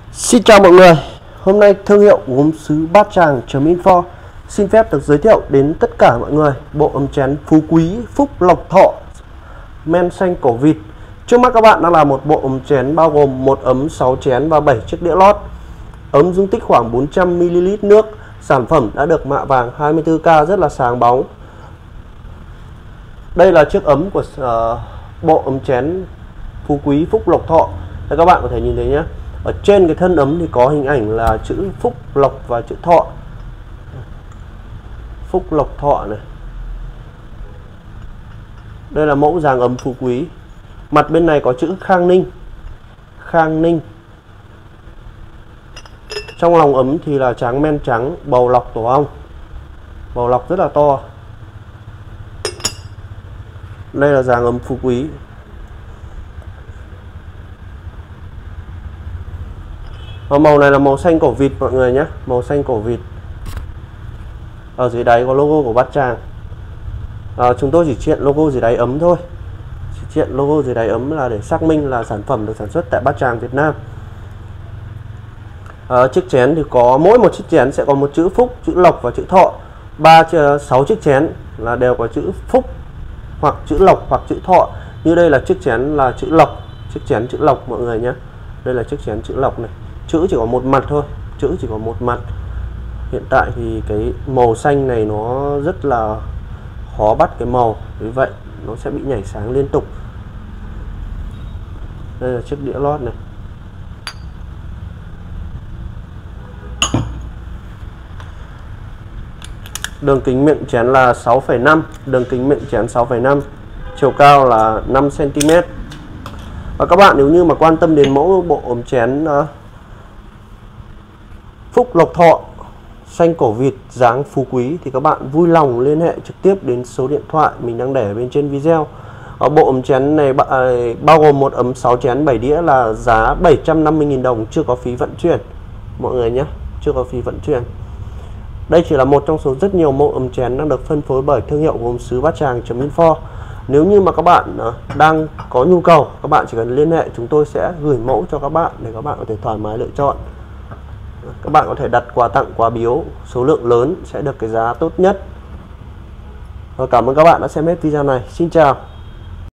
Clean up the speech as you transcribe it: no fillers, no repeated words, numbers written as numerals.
Xin chào mọi người, hôm nay thương hiệu gốm sứ Bát Tràng.info xin phép được giới thiệu đến tất cả mọi người bộ ấm chén Phú Quý, Phúc Lộc Thọ, men xanh cổ vịt. Trước mắt các bạn đang là một bộ ấm chén bao gồm một ấm 6 chén và 7 chiếc đĩa lót. Ấm dung tích khoảng 400ml nước, sản phẩm đã được mạ vàng 24K rất là sáng bóng. Đây là chiếc ấm của bộ ấm chén Phú Quý, Phúc Lộc Thọ. Các bạn có thể nhìn thấy nhé. Ở trên cái thân ấm thì có hình ảnh là chữ Phúc Lộc và chữ Thọ. Phúc Lộc Thọ này. Đây là mẫu dáng ấm Phú Quý. Mặt bên này có chữ Khang Ninh. Khang Ninh. Trong lòng ấm thì là tráng men trắng, bầu lọc tổ ong. Bầu lọc rất là to. Đây là dáng ấm Phú Quý. Và màu này là màu xanh cổ vịt mọi người nhé, màu xanh cổ vịt. Ở dưới đáy có logo của Bát Tràng. Chúng tôi chỉ triện logo dưới đáy ấm thôi. Chỉ triện logo dưới đáy ấm là để xác minh là sản phẩm được sản xuất tại Bát Tràng Việt Nam. Chiếc chén thì có mỗi một chiếc chén sẽ có một chữ Phúc, chữ Lộc và chữ Thọ. 6 chiếc chén là đều có chữ Phúc hoặc chữ Lộc hoặc chữ Thọ. Như đây là chiếc chén là chữ Lộc, chiếc chén chữ Lộc mọi người nhé. Đây là chiếc chén chữ Lộc này. Chữ chỉ có một mặt thôi, chữ chỉ có một mặt. Hiện tại thì cái màu xanh này nó rất là khó bắt cái màu, vì vậy nó sẽ bị nhảy sáng liên tục. Đây là chiếc đĩa lót này. Đường kính miệng chén là 6,5, đường kính miệng chén 6,5, chiều cao là 5cm. Và các bạn nếu như mà quan tâm đến mẫu bộ ấm chén Phúc Lộc Thọ xanh cổ vịt dáng Phú Quý thì các bạn vui lòng liên hệ trực tiếp đến số điện thoại mình đang để ở bên trên video. Ở bộ ấm chén này bao gồm một ấm 6 chén 7 đĩa là giá 750.000 đồng, chưa có phí vận chuyển mọi người nhé, chưa có phí vận chuyển. Đây chỉ là một trong số rất nhiều mẫu ấm chén đang được phân phối bởi thương hiệu gốm sứ Bát Tràng.info. Nếu như mà các bạn đang có nhu cầu, các bạn chỉ cần liên hệ, chúng tôi sẽ gửi mẫu cho các bạn để các bạn có thể thoải mái lựa chọn. Các bạn có thể đặt quà tặng, quà biếu số lượng lớn sẽ được cái giá tốt nhất. Và cảm ơn các bạn đã xem hết video này. Xin chào.